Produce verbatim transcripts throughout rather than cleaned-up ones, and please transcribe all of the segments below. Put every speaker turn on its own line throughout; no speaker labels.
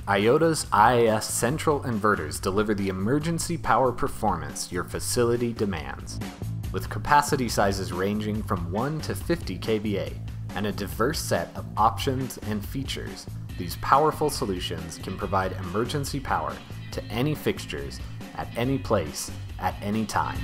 IOTA's I O T A Central Inverters deliver the emergency power performance your facility demands. With capacity sizes ranging from one to fifty k V A and a diverse set of options and features, these powerful solutions can provide emergency power to any fixtures, at any place, at any time.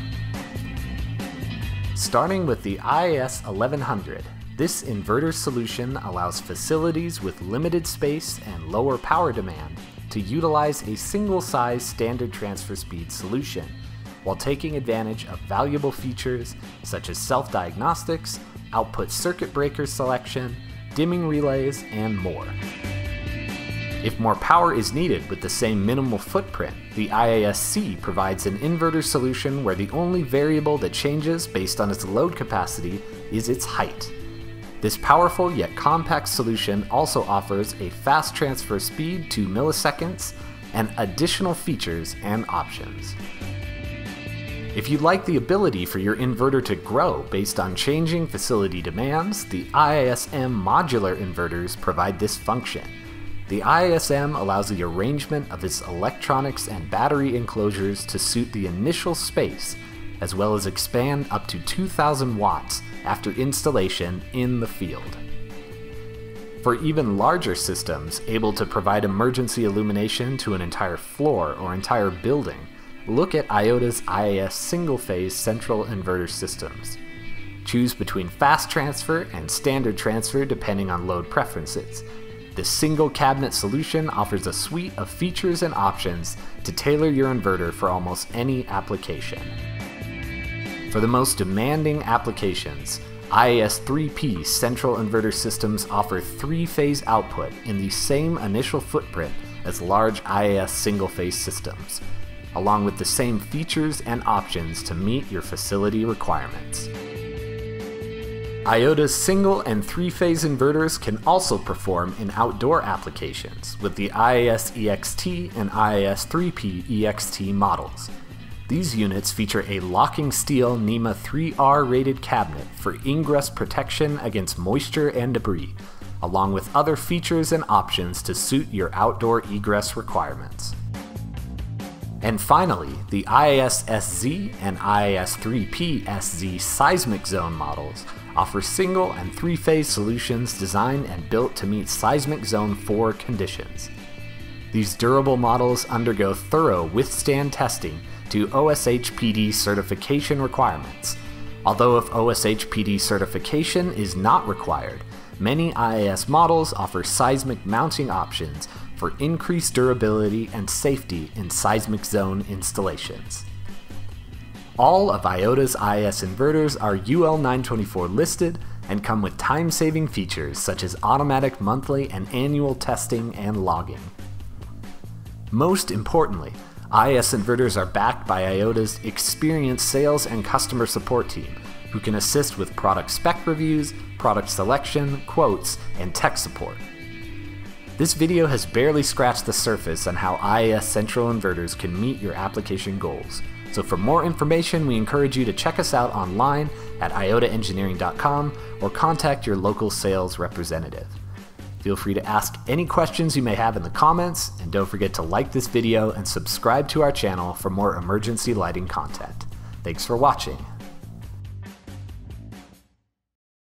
Starting with the I S eleven hundred, this inverter solution allows facilities with limited space and lower power demand to utilize a single-size standard transfer speed solution while taking advantage of valuable features such as self-diagnostics, output circuit breaker selection, dimming relays, and more. If more power is needed with the same minimal footprint, the I A S C provides an inverter solution where the only variable that changes based on its load capacity is its height. This powerful yet compact solution also offers a fast transfer speed to milliseconds and additional features and options. If you'd like the ability for your inverter to grow based on changing facility demands, the I S M Modular Inverters provide this function. The I S M allows the arrangement of its electronics and battery enclosures to suit the initial space, as well as expand up to two thousand watts after installation in the field. For even larger systems able to provide emergency illumination to an entire floor or entire building, look at IOTA's I A S single-phase central inverter systems. Choose between fast transfer and standard transfer depending on load preferences. This single cabinet solution offers a suite of features and options to tailor your inverter for almost any application. For the most demanding applications, I A S three P central inverter systems offer three-phase output in the same initial footprint as large I A S single-phase systems, along with the same features and options to meet your facility requirements. IOTA's single and three-phase inverters can also perform in outdoor applications with the I A S E X T and I A S three P E X T models. These units feature a locking steel NEMA three R rated cabinet for ingress protection against moisture and debris, along with other features and options to suit your outdoor egress requirements. And finally, the I A S S Z and I A S three P S Z seismic zone models offer single and three-phase solutions designed and built to meet seismic zone four conditions. These durable models undergo thorough withstand testing to O S H P D certification requirements. Although if O S H P D certification is not required, many I A S models offer seismic mounting options for increased durability and safety in seismic zone installations. All of IOTA's I A S inverters are U L nine twenty-four listed and come with time-saving features such as automatic monthly and annual testing and logging. Most importantly, I A S inverters are backed by IOTA's experienced sales and customer support team, who can assist with product spec reviews, product selection, quotes, and tech support. This video has barely scratched the surface on how I A S Central Inverters can meet your application goals. So for more information, we encourage you to check us out online at iota engineering dot com or contact your local sales representative. Feel free to ask any questions you may have in the comments, and don't forget to like this video and subscribe to our channel for more emergency lighting content. Thanks for watching.